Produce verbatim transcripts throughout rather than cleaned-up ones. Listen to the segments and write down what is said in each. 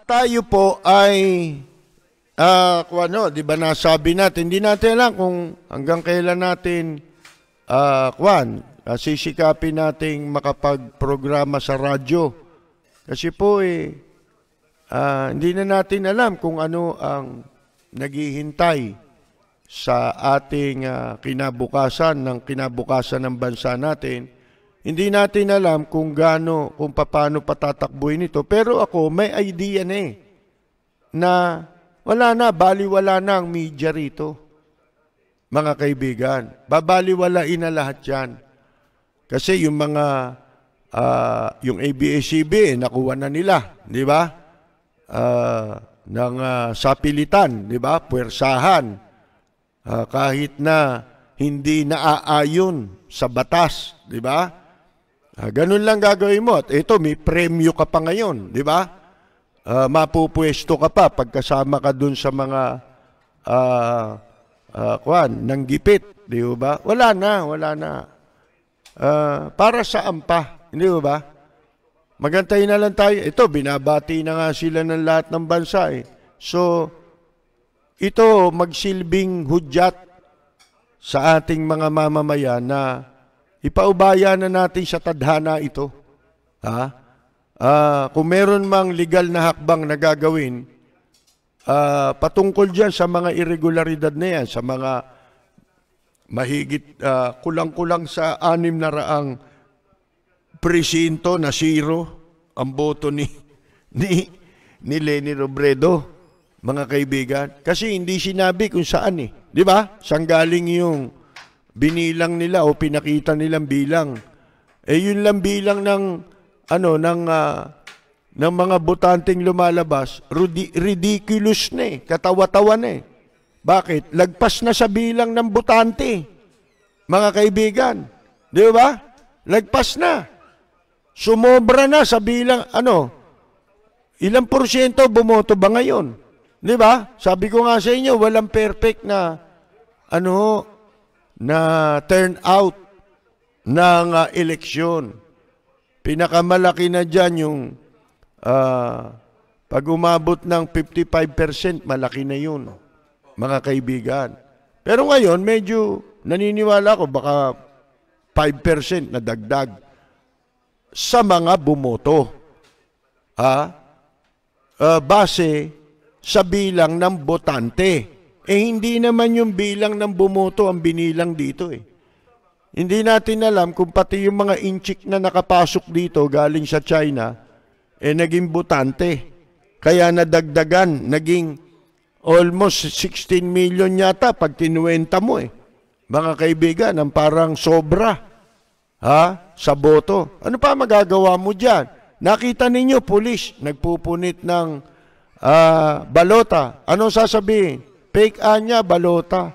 tayo po ay, uh, kung ano, di ba nasabi natin, hindi natin alam kung hanggang kailan natin, uh, kwan, uh, sisikapin nating makapag-programa sa radyo. Kasi po eh, uh, hindi na natin alam kung ano ang naghihintay sa ating uh, kinabukasan, ng kinabukasan ng bansa natin. Hindi natin alam kung gaano, kung paano patatakbuhin ito. Pero ako, may idea na eh, na wala na, baliwala na ang media rito. Mga kaibigan, babaliwalain na lahat yan. Kasi yung mga, uh, yung A B S C B, eh, nakuha na nila, di ba? Uh, ng uh, sapilitan, di ba? Puwersahan. Uh, kahit na hindi naaayon sa batas, di ba? Uh, ganun lang gagawin mo. At ito, may premyo ka pa ngayon, di ba? Uh, mapupwesto ka pa pagkasama ka dun sa mga uh, uh, kwan, ng gipit, di ba? Wala na, wala na. Uh, para saan pa, hindi ba? Magantay na lang tayo. Ito, binabati na nga sila ng lahat ng bansa eh. So, ito magsilbing hudyat sa ating mga mamamayan na ipaubaya na natin sa tadhana ito. Ha? Uh, kung meron mang legal na hakbang na gagawin, uh, patungkol dyan sa mga irregularidad na yan, sa mga mahigit uh, kulang-kulang sa anim na raang presinto na zero ang boto ni, ni, ni Leni Robredo, mga kaibigan. Kasi hindi sinabi kung saan eh. Di ba? Saan galing yung binilang nila o pinakita nilang bilang. Eh yun lang bilang ng ano ng uh, ng mga botanteng lumalabas, ridiculous na eh, katawa-tawa na eh. Bakit? Lagpas na sa bilang ng botante. Mga kaibigan, di ba? Lagpas na. Sumobra na sa bilang ano? Ilang porsyento bumoto ba ngayon? Di ba? Sabi ko nga sa inyo, walang perfect na ano na turnout ng uh, eleksyon. Pinakamalaki na dyan yung uh, pag umabot ng fifty-five percent, malaki na yun, mga kaibigan. Pero ngayon, medyo naniniwala ko baka five percent na dagdag sa mga bumoto. Ha? Uh, base sa bilang ng botante. Eh, hindi naman yung bilang ng bumoto ang binilang dito eh. Hindi natin alam kung pati yung mga inchik na nakapasok dito galing sa China, eh, naging botante. Kaya nadagdagan, naging almost sixteen million yata pag tinuwenta mo eh. Mga kaibigan, ang parang sobra ha, sa boto. Ano pa magagawa mo dyan? Nakita ninyo, pulis, nagpupunit ng uh, balota. Anong sasabihin? Fake anya, balota.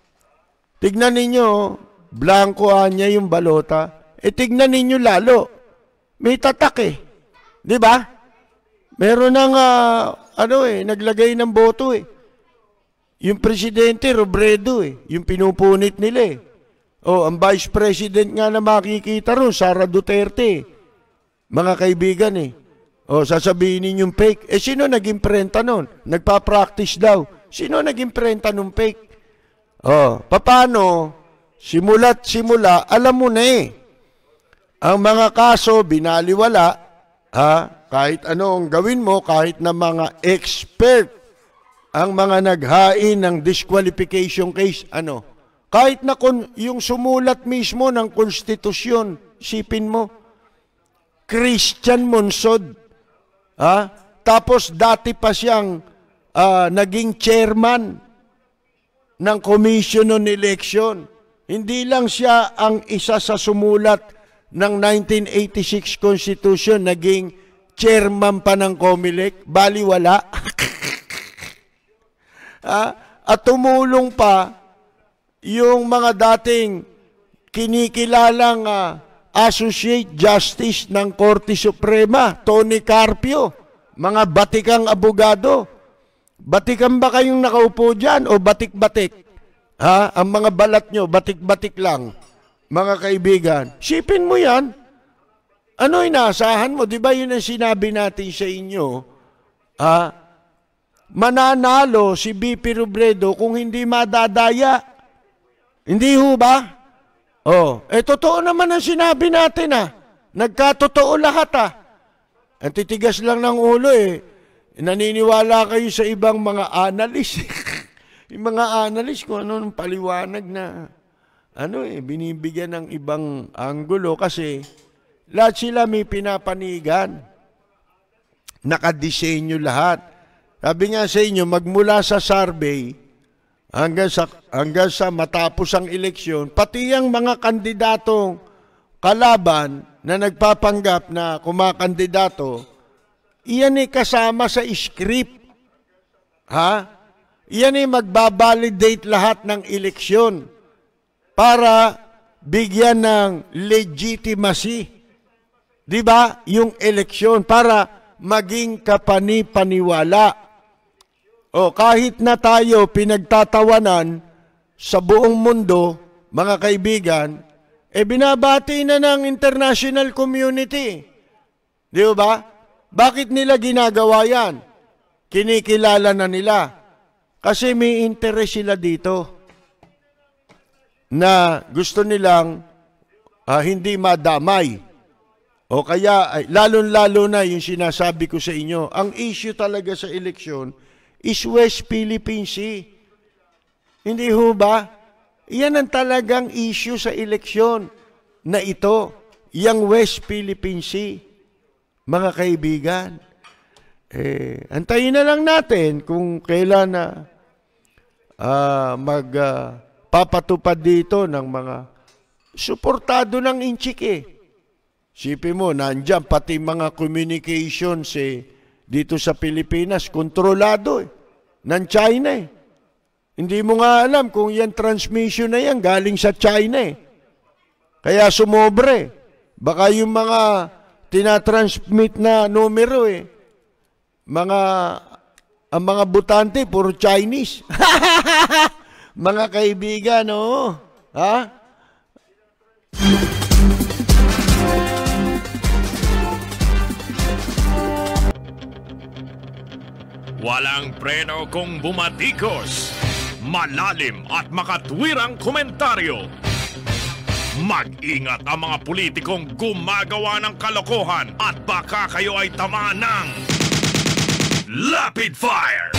Tignan ninyo, blanco anya yung balota. E tignan ninyo lalo. May tatak eh. Di ba? Meron ng, uh, ano eh, naglagay ng boto eh. Yung presidente, Robredo eh. Yung pinupunit nila eh. O, ang vice president nga na makikita ron, Sara Duterte. Mga kaibigan eh. O, sasabihin ninyong fake. Eh, sino naging prenta nun? Nagpa-practice daw. Sino naging prenta nung fake? Oh, paano? Simula't simula, alam mo na eh. Ang mga kaso, binaliwala, ha? Kahit anong gawin mo, kahit na mga expert, ang mga naghain ng disqualification case, ano? Kahit na kun, yung sumulat mismo ng konstitusyon, sipin mo, Christian Monsod, ha? Tapos dati pa siyang Uh, naging chairman ng Commission on Election. Hindi lang siya ang isa sa sumulat ng nineteen eighty-six Constitution, naging chairman pa ng COMELEC, baliwala. uh, at tumulong pa yung mga dating kinikilalang uh, Associate Justice ng Korte Suprema, Tony Carpio, mga batikang abogado. Batikan ba kayong nakaupo dyan o batik-batik? Ha? Ang mga balat nyo, batik-batik lang. Mga kaibigan, sipin mo yan. Ano inaasahan mo? Di ba yun ang sinabi natin sa inyo? Ah, mananalo si B P Robredo kung hindi madadaya. Hindi ho ba? Oh, eh totoo naman ang sinabi natin ah. Nagkatotoo lahat ah. Ang titigas lang ng ulo eh. Naniniwala kayo sa ibang mga analyst. Yung mga analyst kung ano ng paliwanag na ano eh, binibigyan ng ibang anggulo kasi lahat sila may pinapanigan. Nakadisenyo lahat. Sabi nga sa inyo, magmula sa survey hanggang sa, hanggang sa matapos ang eleksyon, pati ang mga kandidatong kalaban na nagpapanggap na kumakandidato, iyan ay kasama sa script. Ha? Iyan ay magbabalidate lahat ng eleksyon para bigyan ng legitimacy. Di ba? Yung eleksyon para maging kapani-paniwala. O kahit na tayo pinagtatawanan sa buong mundo, mga kaibigan, eh binabati na ng international community. Di ba? Bakit nila ginagawa yan? Kinikilala na nila. Kasi may interest sila dito na gusto nilang uh, hindi madamay. O kaya, lalong-lalo na yung sinasabi ko sa inyo, ang issue talaga sa eleksyon is West Philippine Sea. Hindi ho ba? Iyan ang talagang issue sa eleksyon na ito, yung West Philippine Sea. Mga kaibigan, eh, antayin na lang natin kung kailan na uh, magpapatupad uh, dito ng mga suportado ng inchik eh. Sipin mo, nandyan pati mga communications eh, dito sa Pilipinas, kontrolado eh, ng China eh. Hindi mo nga alam kung yan transmission na yan galing sa China eh. Kaya sumobre. Baka yung mga tinatransmit na numero eh, mga, ang mga butante, puro Chinese. Mga kaibigan, oo. Ha? Walang preno kung bumatikos, malalim at makatwirang komentaryo. Mag-ingat ang mga politikong gumagawa ng kalokohan at baka kayo ay tamaan ng Lapid Fire!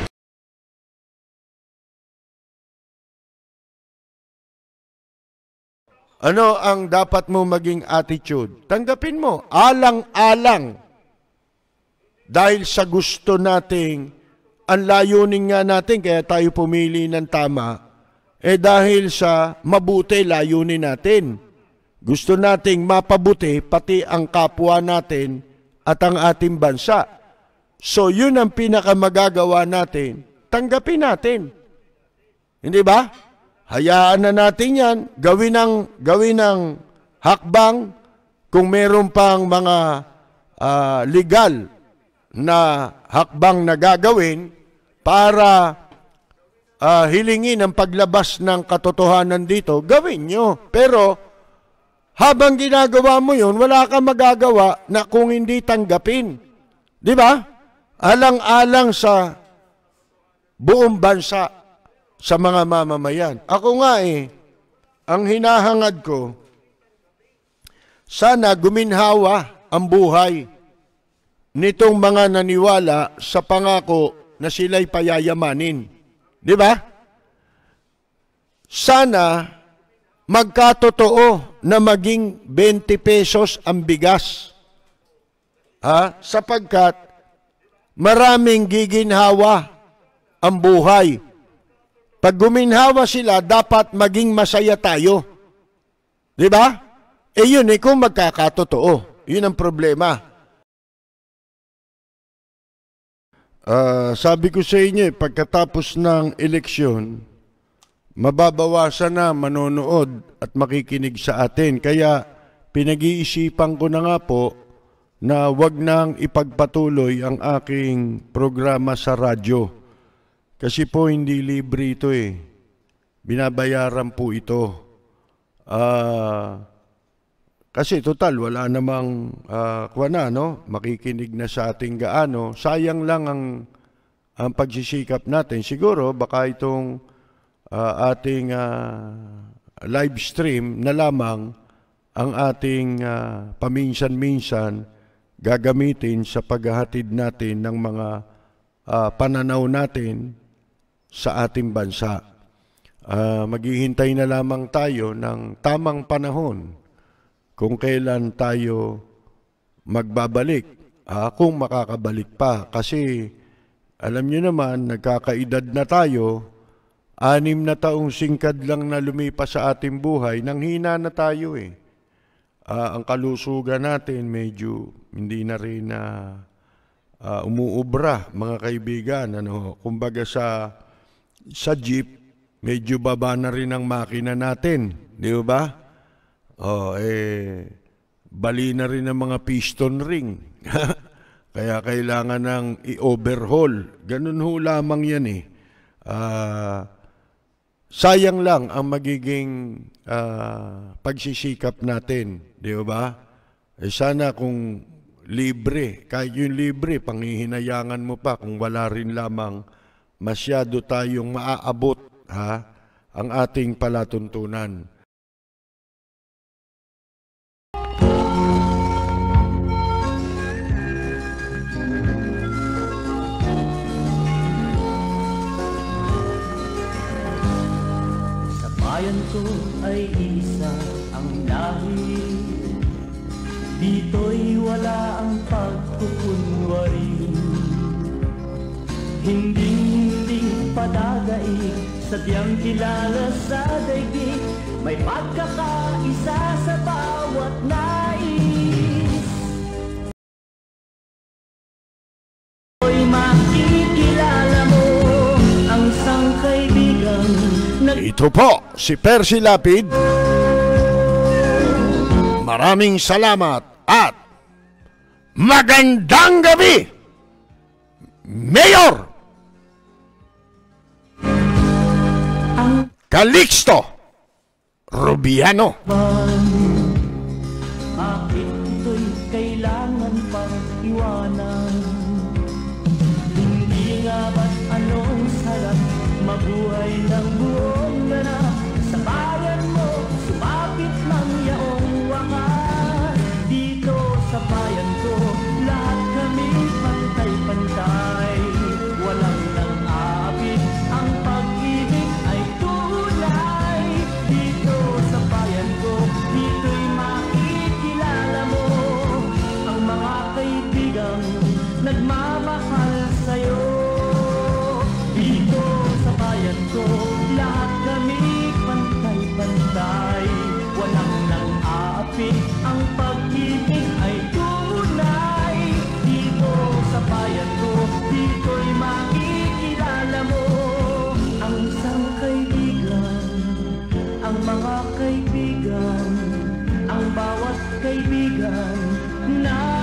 Ano ang dapat mo maging attitude? Tanggapin mo, alang-alang. Dahil sa gusto nating, ang layunin nga natin, kaya tayo pumili ng tama, eh dahil sa mabuti layunin natin. Gusto nating mapabuti pati ang kapwa natin at ang ating bansa. So yun ang pinakamagagawa natin, tanggapin natin. Hindi ba? Hayaan na natin yan, gawin ng, gawin ng hakbang kung meron pang mga uh, legal na hakbang na gagawin para uh, hilingin ang paglabas ng katotohanan dito, gawin nyo. Pero habang ginagawa mo yun, wala kang magagawa na kung hindi tanggapin. Di ba? Alang-alang sa buong bansa, sa mga mamamayan. Ako nga eh, ang hinahangad ko, sana guminhawa ang buhay nitong mga naniwala sa pangako na sila'y payayamanin. Di ba? Sana magkatotoo na maging twenty pesos ang bigas. Ha? Sapagkat maraming giginhawa ang buhay. Pag guminhawa sila, dapat maging masaya tayo. Di ba? Eh yun eh kung magkakatotoo. Yun ang problema. Uh, sabi ko sa inyo, pagkatapos ng eleksyon, mababawasan na manonood at makikinig sa atin. Kaya pinag-iisipan ko na nga po na wag nang ipagpatuloy ang aking programa sa radyo. Kasi po hindi libre ito eh. Binabayaran po ito. Uh, Kasi total, wala namang uh, kuha na, no? Makikinig na sa ating gaano. Sayang lang ang, ang pagsisikap natin. Siguro, baka itong uh, ating uh, live stream na lamang ang ating uh, paminsan-minsan gagamitin sa paghahatid natin ng mga uh, pananaw natin sa ating bansa. Uh, maghihintay na lamang tayo ng tamang panahon kung kailan tayo magbabalik, uh, kung makakabalik pa. Kasi alam niyo naman, nagkakaedad na tayo, anim na taong singkad lang na lumipas sa ating buhay, nang hina na tayo eh. Uh, ang kalusugan natin medyo hindi na rin na uh, umuubra, mga kaibigan. Ano, kumbaga sa, sa jeep, medyo baba na rin ang makina natin. Di ba? Oh, eh, bali na rin ang mga piston ring. Kaya kailangan ng i-overhaul. Ganun ho lamang yan eh. Uh, sayang lang ang magiging uh, pagsisikap natin. Di ba? Eh sana kung libre, kahit yung libre, panghihinayangan mo pa kung wala rin lamang masyado tayong maaabot ha, ang ating palatuntunan. Sa bayan ko ay isa ang lahi, dito'y wala ang pagkukunwari. Hinding-hinding padagay, sadyang kilala sa daigdig, may pagkakaisa sa bawat nais. Oy, makikilala mo ang sangkaibigan. Ito po si Percy Lapid. Maraming salamat at magandang gabi, Mayor Calixto Rubiano. Bakit ito'y kailangan pang iwanan? Hindi nga ba't anong sarap mabuhay ng buong ganap? Sa bayan mo, sumapit mang yaong wakas. Dito sa bayan ko, lahat kami pantay-pantay. Walang nang aapit, ang pag-ibig ay tunay. Dito sa bayan ko, dito'y makikilala mo ang mga kaibigang nagmamahal sa'yo. Dito sa bayan ko, lahat kami pantay-pantay. Walang nang aapit, ang pag-ibig ay tunay. Dito sa bayan ko, dito'y makikilala mo ang isang kaibigan, ang mga kaibigan, ang bawat kaibigan na